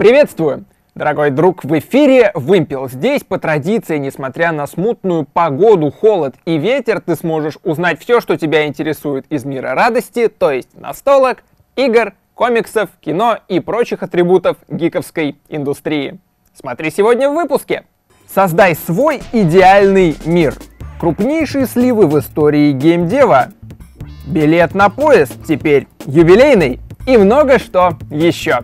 Приветствую! Дорогой друг, в эфире Вымпел. Здесь, по традиции, несмотря на смутную погоду, холод и ветер, ты сможешь узнать все, что тебя интересует из мира радости, то есть настолок, игр, комиксов, кино и прочих атрибутов гиковской индустрии. Смотри сегодня в выпуске. Создай свой идеальный мир. Крупнейшие сливы в истории геймдева. Билет на поезд теперь юбилейный и много что еще.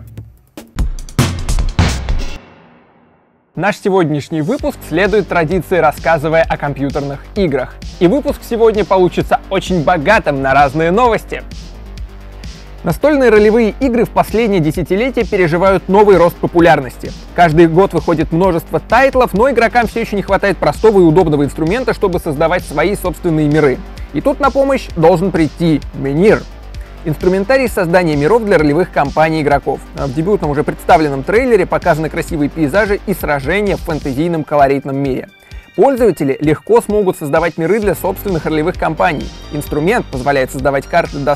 Наш сегодняшний выпуск следует традиции, рассказывая о компьютерных играх. И выпуск сегодня получится очень богатым на разные новости. Настольные ролевые игры в последние десятилетия переживают новый рост популярности. Каждый год выходит множество тайтлов, но игрокам все еще не хватает простого и удобного инструмента, чтобы создавать свои собственные миры. И тут на помощь должен прийти Menir. Инструментарий создания миров для ролевых кампаний игроков. В дебютном уже представленном трейлере показаны красивые пейзажи и сражения в фэнтезийном колоритном мире. Пользователи легко смогут создавать миры для собственных ролевых кампаний. Инструмент позволяет создавать карты до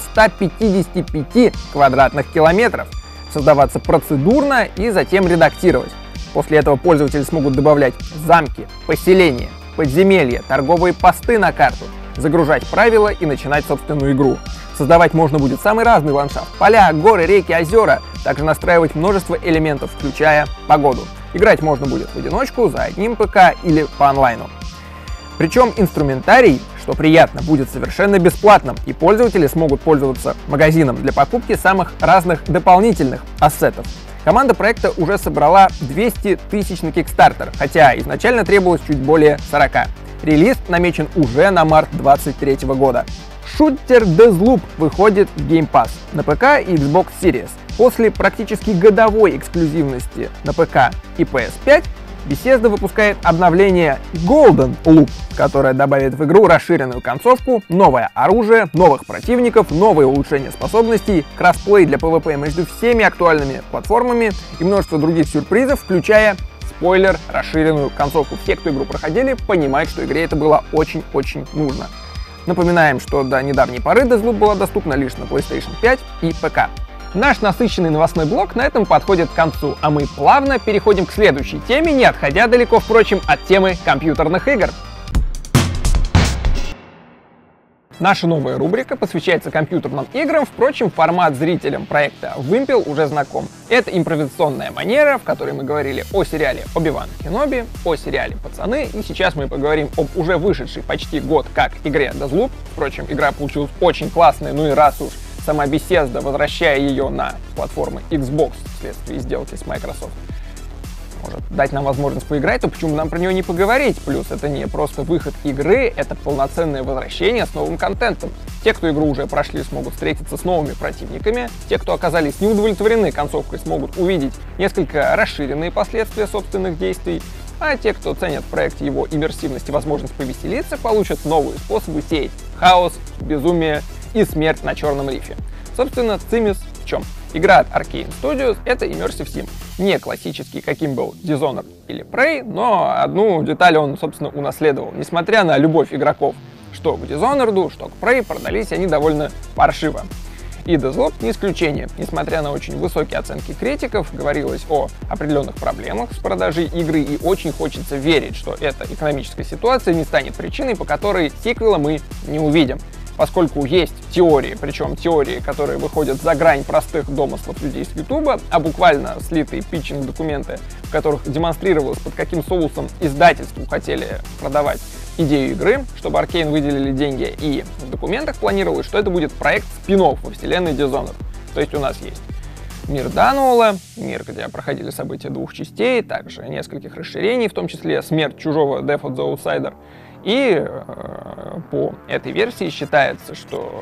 155 квадратных километров, создаваться процедурно и затем редактировать. После этого пользователи смогут добавлять замки, поселения, подземелья, торговые посты на карту, загружать правила и начинать собственную игру. Создавать можно будет самый разный ландшафт: поля, горы, реки, озера, также настраивать множество элементов, включая погоду. Играть можно будет в одиночку, за одним ПК или по онлайну. Причем инструментарий, что приятно, будет совершенно бесплатным, и пользователи смогут пользоваться магазином для покупки самых разных дополнительных ассетов. Команда проекта уже собрала 200 тысяч на Kickstarter, хотя изначально требовалось чуть более 40. Релиз намечен уже на март 2023 года. Шутер Deathloop выходит в Game Pass на ПК и Xbox Series. После практически годовой эксклюзивности на ПК и PS5, Bethesda выпускает обновление Golden Loop, которое добавит в игру расширенную концовку, новое оружие, новых противников, новые улучшения способностей, кроссплей для PvP между всеми актуальными платформами и множество других сюрпризов, включая, спойлер, расширенную концовку. Все, кто игру проходили, понимают, что игре это было очень-очень нужно. Напоминаем, что до недавней поры Deathloop была доступна лишь на PlayStation 5 и ПК. Наш насыщенный новостной блок на этом подходит к концу, а мы плавно переходим к следующей теме, не отходя далеко, впрочем, от темы компьютерных игр. Наша новая рубрика посвящается компьютерным играм, впрочем, формат зрителям проекта Вымпел уже знаком. Это импровизационная манера, в которой мы говорили о сериале «Оби-Ван Кеноби», о сериале «Пацаны», и сейчас мы поговорим об уже вышедшей почти год как игре Deathloop. Впрочем, игра получилась очень классная, ну и раз уж сама Bethesda, возвращая ее на платформы Xbox вследствие сделки с Microsoft, может дать нам возможность поиграть, то почему нам про нее не поговорить? Плюс это не просто выход игры, это полноценное возвращение с новым контентом. Те, кто игру уже прошли, смогут встретиться с новыми противниками. Те, кто оказались неудовлетворены концовкой, смогут увидеть несколько расширенные последствия собственных действий. А те, кто ценят в проекте его иммерсивность и возможность повеселиться, получат новые способы сеять хаос, безумие и смерть на черном рифе. Собственно, цимис в чем? Игра от Arkane Studios — это Immersive Sim. Не классический, каким был Dishonored или Prey, но одну деталь он, собственно, унаследовал. Несмотря на любовь игроков что к Dishonored, что к Prey, продались они довольно паршиво. И Deathloop не исключение. Несмотря на очень высокие оценки критиков, говорилось о определенных проблемах с продажей игры, и очень хочется верить, что эта экономическая ситуация не станет причиной, по которой сиквела мы не увидим. Поскольку есть теории, причем теории, которые выходят за грань простых домыслов людей с Ютуба, а буквально слитые питчинг-документы, в которых демонстрировалось, под каким соусом издательству хотели продавать идею игры, чтобы Arkane выделили деньги, и в документах планировалось, что это будет проект спин-офф во вселенной Dishonored. То есть у нас есть мир Дануола, мир, где проходили события двух частей, также нескольких расширений, в том числе смерть чужого Death of the Outsider. И по этой версии считается, что,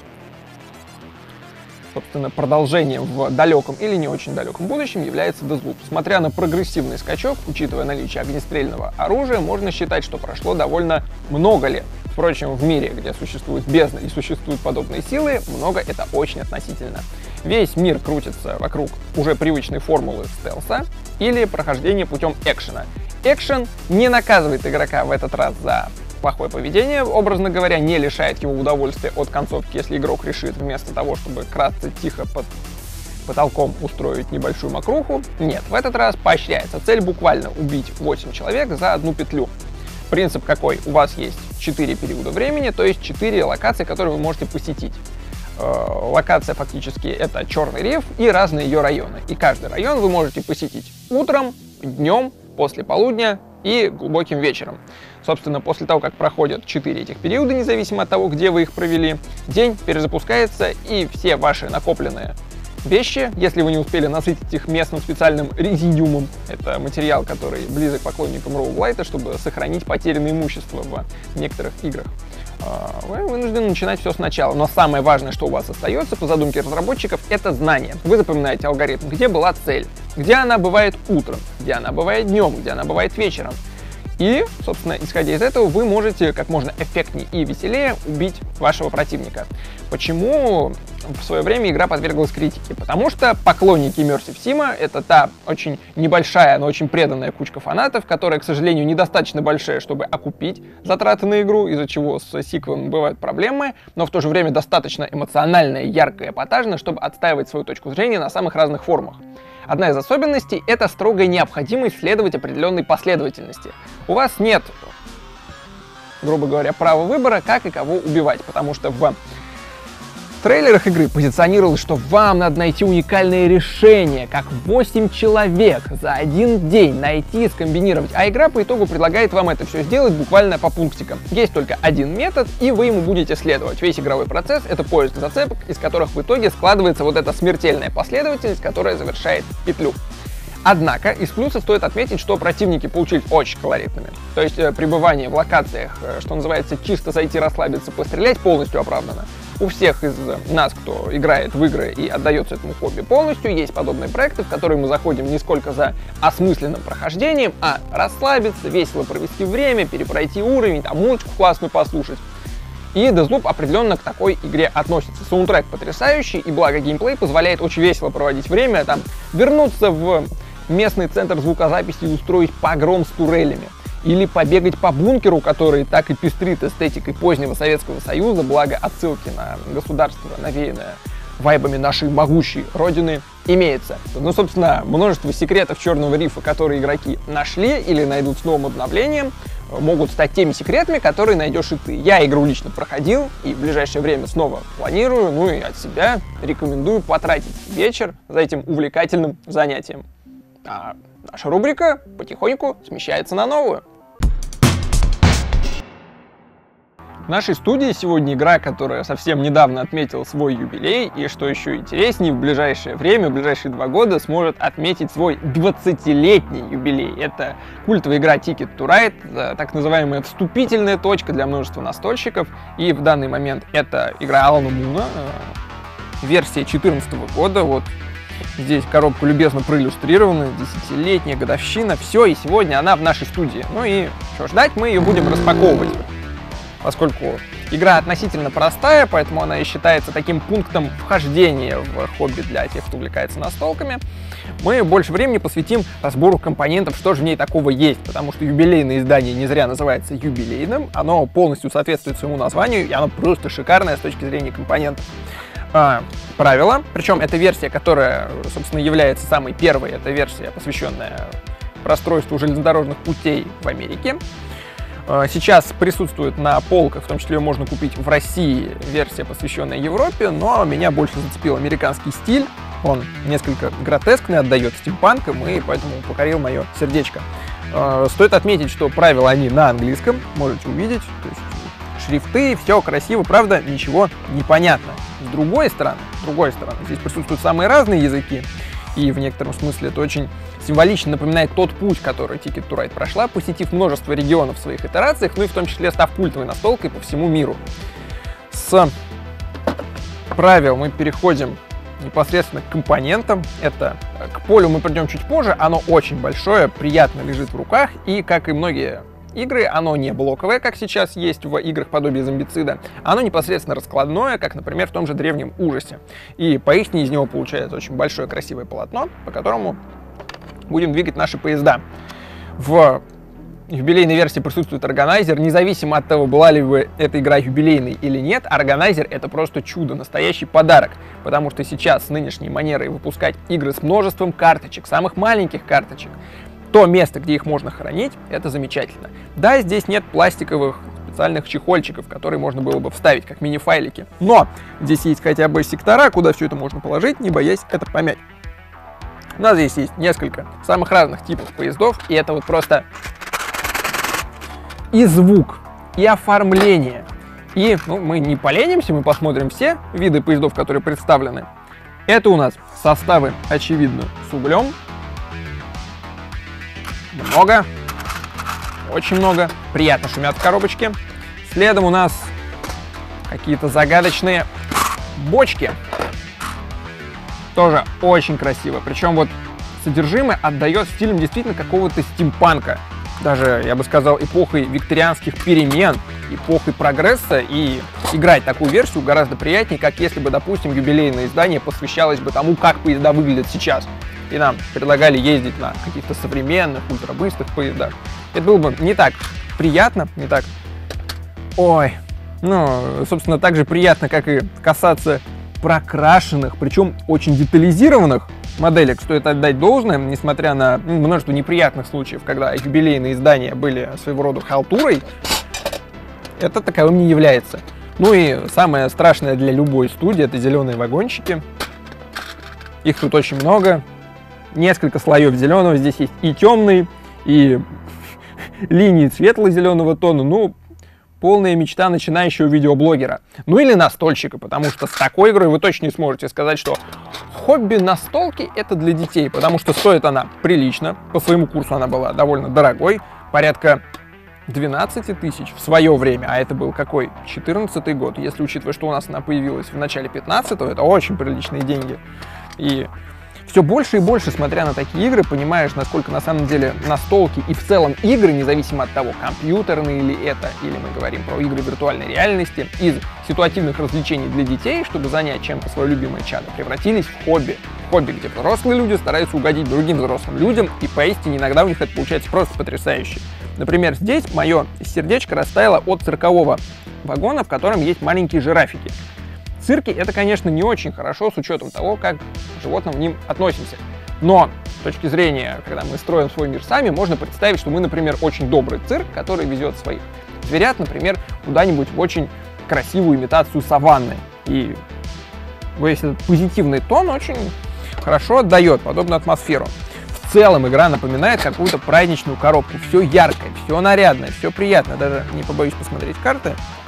собственно, продолжением в далеком или не очень далеком будущем является Deathloop. Смотря на прогрессивный скачок, учитывая наличие огнестрельного оружия, можно считать, что прошло довольно много лет. Впрочем, в мире, где существует бездна и существуют подобные силы, много — это очень относительно. Весь мир крутится вокруг уже привычной формулы стелса или прохождения путем экшена. Экшен не наказывает игрока в этот раз за плохое поведение, образно говоря, не лишает его удовольствия от концовки, если игрок решит вместо того, чтобы красться тихо под потолком устроить небольшую мокруху. Нет, в этот раз поощряется. Цель буквально убить 8 человек за одну петлю. Принцип какой? У вас есть 4 периода времени, то есть 4 локации, которые вы можете посетить. Локация фактически это Черный риф и разные ее районы. И каждый район вы можете посетить утром, днем, после полудня и глубоким вечером. Собственно, после того, как проходят 4 этих периода, независимо от того, где вы их провели, день перезапускается, и все ваши накопленные вещи, если вы не успели насытить их местным специальным резидиумом, это материал, который близок поклонникам роуглайта, чтобы сохранить потерянное имущество в некоторых играх, вы вынуждены начинать все сначала. Но самое важное, что у вас остается по задумке разработчиков, это знание. Вы запоминаете алгоритм, где была цель, где она бывает утром, где она бывает днем, где она бывает вечером. И, собственно, исходя из этого, вы можете как можно эффектнее и веселее убить вашего противника. Почему в свое время игра подверглась критике? Потому что поклонники Immersive Sim — это та очень небольшая, но очень преданная кучка фанатов, которая, к сожалению, недостаточно большая, чтобы окупить затраты на игру, из-за чего с сиквелом бывают проблемы, но в то же время достаточно эмоциональная, яркая, эпатажная, чтобы отстаивать свою точку зрения на самых разных форумах. Одна из особенностей — это строгая необходимость следовать определенной последовательности. У вас нет, грубо говоря, права выбора, как и кого убивать, потому что в трейлерах игры позиционировалось, что вам надо найти уникальное решение, как 8 человек за один день найти и скомбинировать, а игра по итогу предлагает вам это все сделать буквально по пунктикам. Есть только один метод, и вы ему будете следовать. Весь игровой процесс — это поиск зацепок, из которых в итоге складывается вот эта смертельная последовательность, которая завершает петлю. Однако из плюсов стоит отметить, что противники получились очень колоритными. То есть пребывание в локациях, что называется, чисто зайти, расслабиться, пострелять, полностью оправдано. У всех из нас, кто играет в игры и отдается этому хобби полностью, есть подобные проекты, в которые мы заходим не сколько за осмысленным прохождением, а расслабиться, весело провести время, перепройти уровень, там музычку классную послушать. И Deathloop определенно к такой игре относится. Саундтрек потрясающий, и благо геймплей позволяет очень весело проводить время, там вернуться в местный центр звукозаписи и устроить погром с турелями. Или побегать по бункеру, который так и пестрит эстетикой позднего Советского Союза, благо отсылки на государство, навеянное вайбами нашей могучей родины, имеется. Ну, собственно, множество секретов Черного рифа, которые игроки нашли или найдут с новым обновлением, могут стать теми секретами, которые найдешь и ты. Я игру лично проходил и в ближайшее время снова планирую, ну и от себя рекомендую потратить вечер за этим увлекательным занятием. А наша рубрика потихоньку смещается на новую. В нашей студии сегодня игра, которая совсем недавно отметила свой юбилей, и, что еще интереснее, в ближайшее время, в ближайшие 2 года сможет отметить свой 20-летний юбилей. Это культовая игра Ticket to Ride, так называемая вступительная точка для множества настольщиков, и в данный момент это игра Алана Муна, версия 2014 года, вот здесь коробка любезно проиллюстрирована, 10-летняя годовщина, все, и сегодня она в нашей студии. Ну и что ждать, мы ее будем распаковывать. Поскольку игра относительно простая, поэтому она и считается таким пунктом вхождения в хобби для тех, кто увлекается настолками, мы больше времени посвятим разбору компонентов, что же в ней такого есть, потому что юбилейное издание не зря называется юбилейным, оно полностью соответствует своему названию, и оно просто шикарное с точки зрения компонентов. Правила, причем это версия, которая, собственно, является самой первой, это версия, посвященная расстройству железнодорожных путей в Америке. Сейчас присутствует на полках, в том числе ее можно купить в России, версия, посвященная Европе, но меня больше зацепил американский стиль. Он несколько гротескный, отдает стимпанком, и поэтому покорил мое сердечко. Стоит отметить, что правила они на английском, можете увидеть, то есть шрифты, все красиво, правда, ничего не понятно. С другой стороны, здесь присутствуют самые разные языки, и в некотором смысле это очень символично напоминает тот путь, который Ticket to Ride прошла, посетив множество регионов в своих итерациях, ну и в том числе став культовой настолкой по всему миру. С правил мы переходим непосредственно к компонентам. Это к полю мы придем чуть позже, оно очень большое, приятно лежит в руках, и, как и многие игры, оно не блоковое, как сейчас есть в играх подобие зомбицида, оно непосредственно раскладное, как, например, в том же Древнем Ужасе. И поистине из него получается очень большое красивое полотно, по которому будем двигать наши поезда. В юбилейной версии присутствует органайзер, независимо от того, была ли бы эта игра юбилейной или нет, органайзер — это просто чудо, настоящий подарок, потому что сейчас с нынешней манерой выпускать игры с множеством карточек, самых маленьких карточек, то место, где их можно хранить, это замечательно. Да, здесь нет пластиковых специальных чехольчиков, которые можно было бы вставить как мини-файлики, но здесь есть хотя бы сектора, куда все это можно положить, не боясь это помять. У нас здесь есть несколько самых разных типов поездов, и это вот просто и звук, и оформление. И мы не поленимся, мы посмотрим все виды поездов, которые представлены. Это у нас составы, очевидно, с углем. Много, очень много. Приятно шумят в коробочке. Следом у нас какие-то загадочные бочки. Тоже очень красиво. Причем вот содержимое отдает стилем действительно какого-то стимпанка. Даже, я бы сказал, эпохой викторианских перемен, эпохой прогресса. И играть такую версию гораздо приятнее, как если бы, допустим, юбилейное издание посвящалось бы тому, как поезда выглядят сейчас. И нам предлагали ездить на каких-то современных, ультрабыстрых поездах. Это было бы не так приятно, не так... Ой, собственно, так же приятно, как и касаться прокрашенных, причем очень детализированных моделек. Стоит отдать должное, несмотря на множество неприятных случаев, когда юбилейные издания были своего рода халтурой, это таковым не является. Ну и самое страшное для любой студии — это зеленые вагончики. Их тут очень много. Несколько слоев зеленого. Здесь есть и темный, и линии светло-зеленого тона. Полная мечта начинающего видеоблогера. Ну или настольщика, потому что с такой игрой вы точно не сможете сказать, что хобби настолки — это для детей, потому что стоит она прилично. По своему курсу она была довольно дорогой, порядка 12 тысяч в свое время, а это был какой? 14-й год. Если учитывать, что у нас она появилась в начале 15-го, это очень приличные деньги. И все больше и больше, смотря на такие игры, понимаешь, насколько на самом деле настолки и в целом игры, независимо от того, компьютерные ли это, или мы говорим про игры виртуальной реальности, из ситуативных развлечений для детей, чтобы занять чем-то свое любимое чадо, превратились в хобби. Хобби, где взрослые люди стараются угодить другим взрослым людям, и поистине иногда у них это получается просто потрясающе. Например, здесь мое сердечко растаяло от циркового вагона, в котором есть маленькие жирафики. Цирки — это, конечно, не очень хорошо с учетом того, как к животным к ним относимся. Но с точки зрения, когда мы строим свой мир сами, можно представить, что мы, например, очень добрый цирк, который везет своих зверят, например, куда-нибудь в очень красивую имитацию саванны. И весь этот позитивный тон очень хорошо отдает подобную атмосферу. В целом игра напоминает какую-то праздничную коробку. Все яркое, все нарядное, все приятно. Даже не побоюсь посмотреть карты.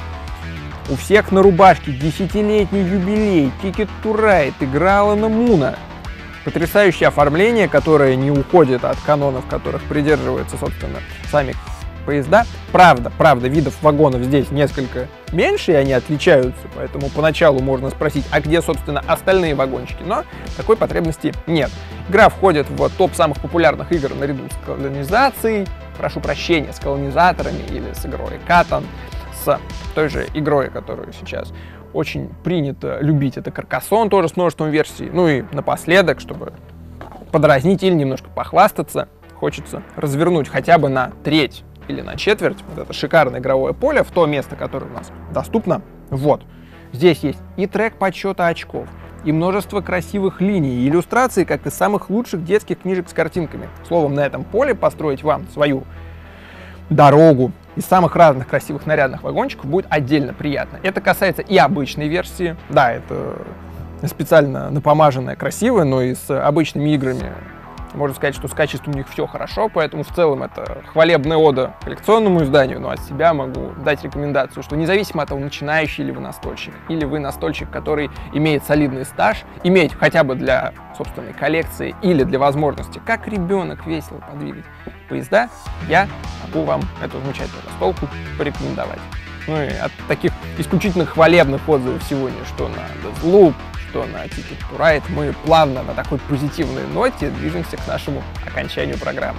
У всех на рубашке 10-летний юбилей, Ticket to Ride, игра Алана Муна. Потрясающее оформление, которое не уходит от канонов, которых придерживаются, собственно, сами поезда. Правда, видов вагонов здесь несколько меньше, и они отличаются, поэтому поначалу можно спросить, а где, собственно, остальные вагончики, но такой потребности нет. Игра входит в топ самых популярных игр наряду с колонизацией, прошу прощения, с колонизаторами или с игрой Катан, с той же игрой, которую сейчас очень принято любить, это Каркасон, тоже с множеством версий. Ну и напоследок, чтобы подразнить или немножко похвастаться, хочется развернуть хотя бы на треть или на четверть вот это шикарное игровое поле в то место, которое у нас доступно. Вот. Здесь есть и трек подсчета очков, и множество красивых линий, и иллюстрации, как из самых лучших детских книжек с картинками. Словом, на этом поле построить вам свою дорогу из самых разных красивых нарядных вагончиков будет отдельно приятно. Это касается и обычной версии. Да, это специально напомаженная, красивая, но и с обычными играми можно сказать, что с качеством у них все хорошо, поэтому в целом это хвалебная ода коллекционному изданию, но от себя могу дать рекомендацию, что независимо от того, начинающий ли вы настольщик, или вы настольщик, который имеет солидный стаж, иметь хотя бы для собственной коллекции или для возможности, как ребенок, весело подвигать поезда, я могу вам эту замечательную настолку порекомендовать. Ну и от таких исключительно хвалебных отзывов сегодня, что на Deathloop, что на Ticket to Ride, мы плавно на такой позитивной ноте движемся к нашему окончанию программы.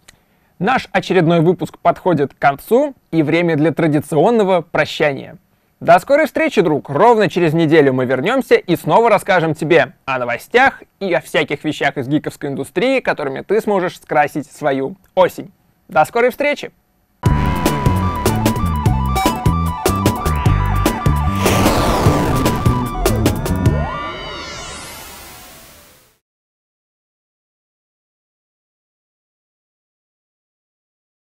Наш очередной выпуск подходит к концу, и время для традиционного прощания. До скорой встречи, друг! Ровно через неделю мы вернемся и снова расскажем тебе о новостях и о всяких вещах из гиковской индустрии, которыми ты сможешь скрасить свою осень. До скорой встречи!